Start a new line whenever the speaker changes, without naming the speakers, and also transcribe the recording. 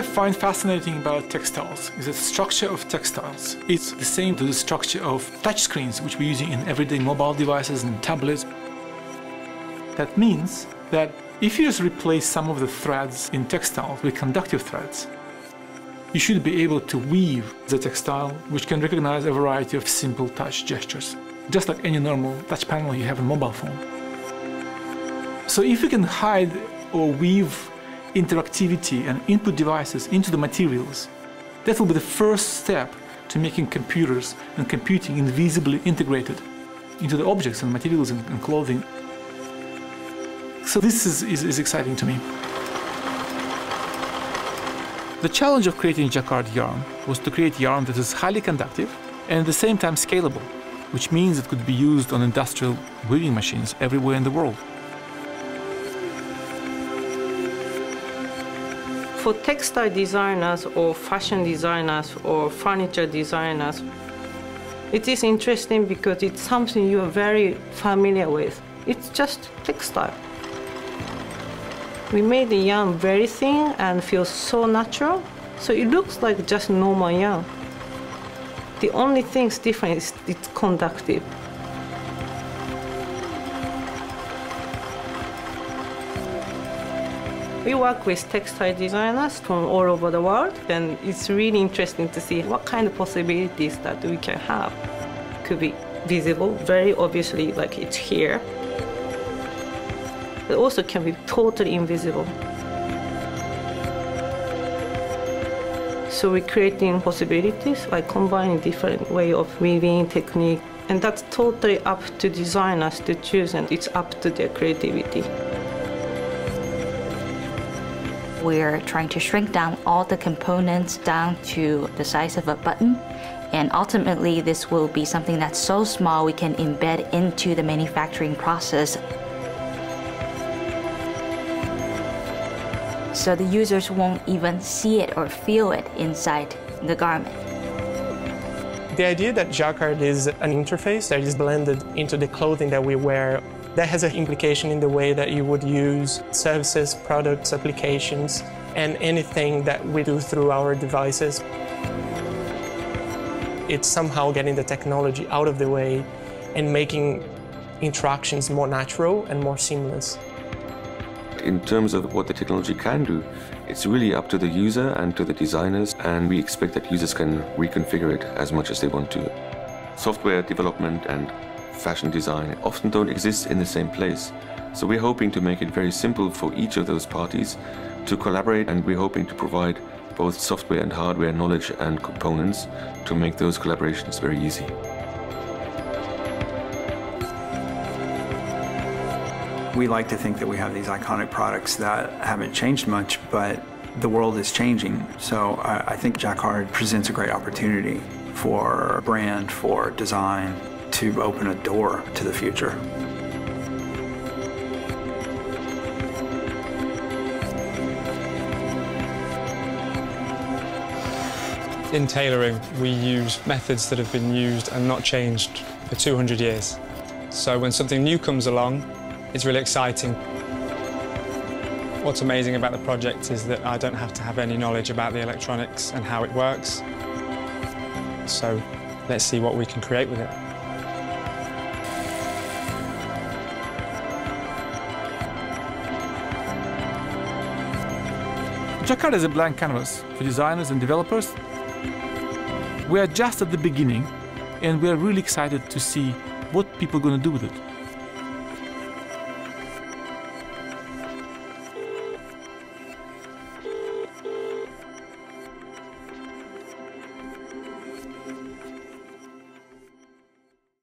I find fascinating about textiles is the structure of textiles. It's the same to the structure of touchscreens, which we're using in everyday mobile devices and tablets. That means that if you just replace some of the threads in textiles with conductive threads, you should be able to weave the textile, which can recognize a variety of simple touch gestures, just like any normal touch panel you have on a mobile phone. So if you can hide or weave interactivity and input devices into the materials, that will be the first step to making computers and computing invisibly integrated into the objects and materials and clothing. So this is exciting to me. The challenge of creating Jacquard yarn was to create yarn that is highly conductive and at the same time scalable, which means it could be used on industrial weaving machines everywhere in the world.
For textile designers or fashion designers or furniture designers, it is interesting because it's something you are very familiar with. It's just textile. We made the yarn very thin and feels so natural, so it looks like just normal yarn. The only thing that's different is it's conductive. We work with textile designers from all over the world, and it's really interesting to see what kind of possibilities that we can have. Could be visible, very obviously, like it's here. But also can be totally invisible. So we're creating possibilities by combining different way of weaving technique, and that's totally up to designers to choose, and it's up to their creativity.
We're trying to shrink down all the components down to the size of a button, and ultimately this will be something that's so small we can embed into the manufacturing process. So the users won't even see it or feel it inside the garment.
The idea that Jacquard is an interface that is blended into the clothing that we wear, that has an implication in the way that you would use services, products, applications, and anything that we do through our devices. It's somehow getting the technology out of the way and making interactions more natural and more seamless.
In terms of what the technology can do, it's really up to the user and to the designers, and we expect that users can reconfigure it as much as they want to. Software development and fashion design often don't exist in the same place, so we're hoping to make it very simple for each of those parties to collaborate, and we're hoping to provide both software and hardware knowledge and components to make those collaborations very easy.
We like to think that we have these iconic products that haven't changed much, but the world is changing. So I think Jacquard presents a great opportunity for brand, for design, to open a door to the future.
In tailoring, we use methods that have been used and not changed for 200 years. So when something new comes along, it's really exciting. What's amazing about the project is that I don't have to have any knowledge about the electronics and how it works. So let's see what we can create with it.
Jacquard is a blank canvas for designers and developers. We are just at the beginning, and we are really excited to see what people are going to do with it.